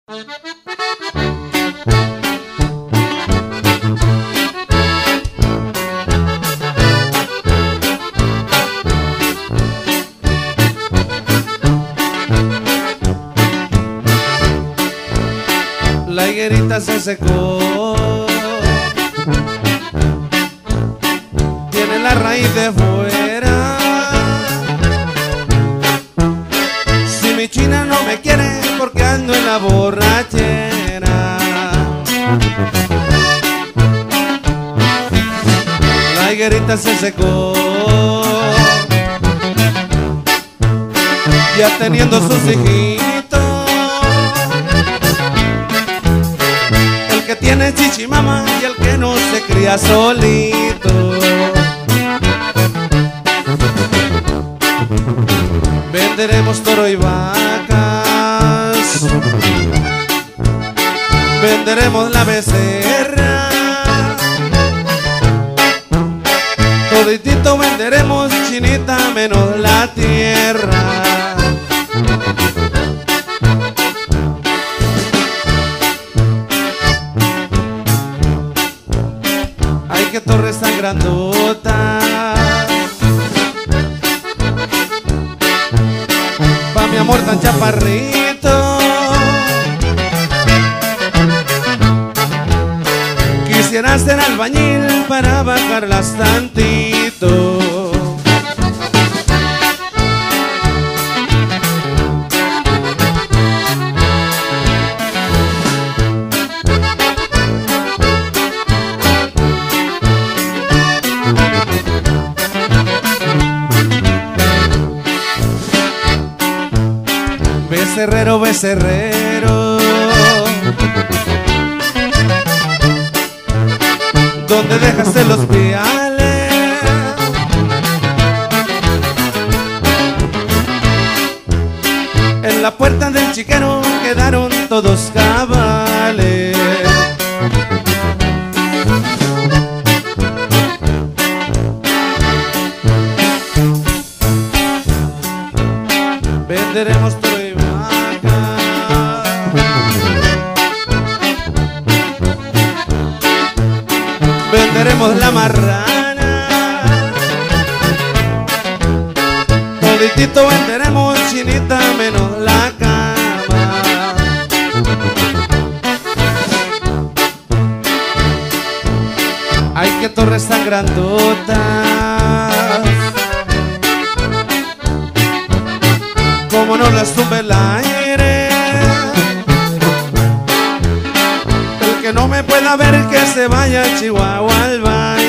La higuerita se secó, tiene la raíz de fuera. Si mi china no me quiere porque ando en la borrachera. La higuerita se secó, ya teniendo sus hijitos. El que tiene chichimama y el que no se cría solito. Venderemos toro y vacas, venderemos la becerra, toditito venderemos, chinita, menos la tierra. Ay, qué torres tan grandotas, pa' mi amor tan chaparrito. Quisiera ser albañil para bajarlas tantito. Becerrero, becerrero, ¿dónde dejaste los piales? En la puerta del chiquero quedaron todos cabales. Venderemos toro y vaca, venderemos la marrana, toditito venderemos, chinita, menos la cama. Ay, qué torres tan grandotas, como no las tumbe el aire. El que no me pueda ver que se vaya a Chihuahua al baile.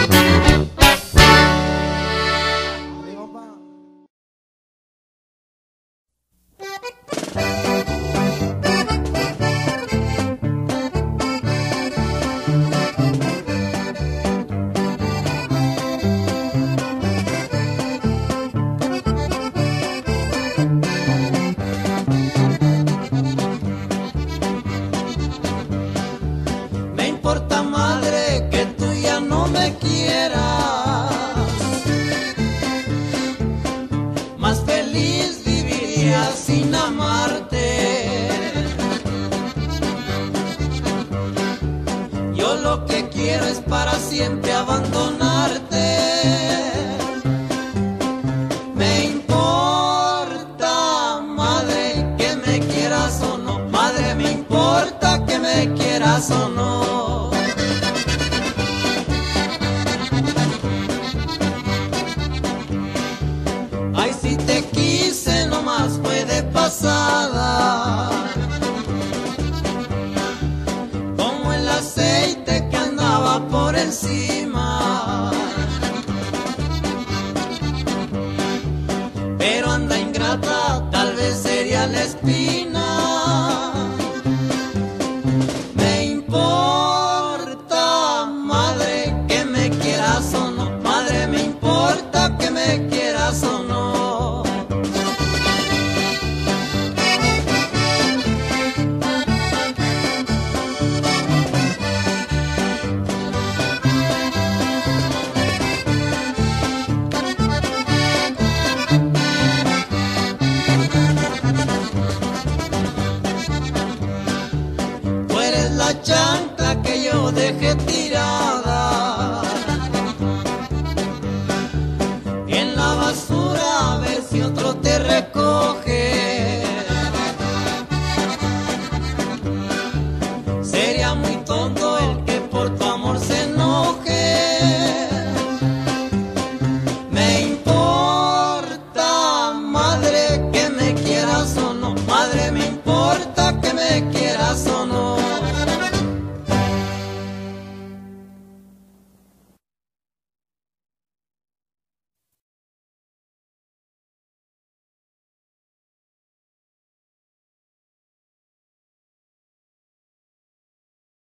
Sin amarte, yo lo que quiero es para siempre abandonarte. Me importa, madre, que me quieras o no, madre, me importa que me quieras o no. Ay, si te quise nomás fue de pasada, como el aceite que andaba por encima. Pero anda ingrata, tal vez sería la espina. Me importa, madre, que me quieras o no, madre, me importa que me quieras o no. chancla que yo dejé tirada.